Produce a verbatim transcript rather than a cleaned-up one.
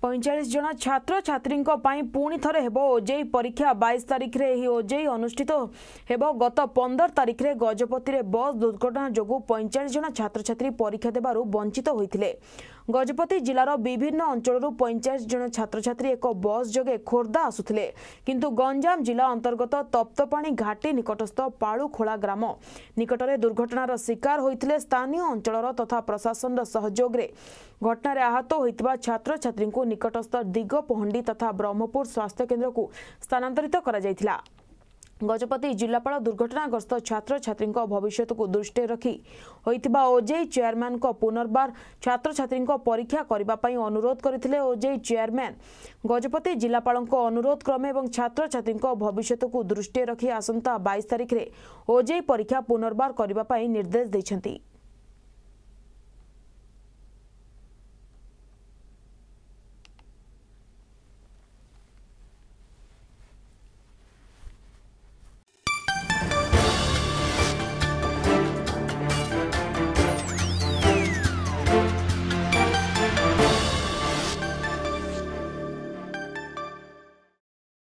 पैंचाश जन छात्र छात्री पुणी थे हेब ओजेई परीक्षा बाईस तारिख में ओजेई अनुष्ठित हेब गत पंदर तारिख में गजपति बस दुर्घटना जो पैंचाश जन छात्र छात्री परीक्षा देवार वंचित होते। गजपति जिलार विभिन्न अंचल पैंचाश जन छात्र छात्री एक बस जोगे खोर्धा आसुथिले किंतु गंजाम जिला अंतर्गत तप्तपाणी घाटी निकटस्थ पालुखोला ग्राम निकटरे दुर्घटनार शिकार होइथिले। स्थानीय अंचल तथा प्रशासन सहयोग रे घटना आहत होइतिबा छात्र छात्री को निकटस्थ दिगपहंडी तथा ब्रह्मपुर स्वास्थ्य केन्द्र को स्थानांतरित करा जायथिला। गजपति जिलापाल दुर्घटनाग्रस्त छात्र छात्री भविष्य को दृष्टि रखी होइतिबा ओजेई चेयरमैन को पुनर्बार छात्र छात्री परीक्षा करने अनुरोध करथिले। ओजेई चेयरमैन गजपति जिलापाल अनुरोध क्रमे और छात्र छात्री भविष्य को दृष्टि रखी आसंता बाईस तारिख में ओजेई परीक्षा पुनर्बार करने निर्देश दैछंती।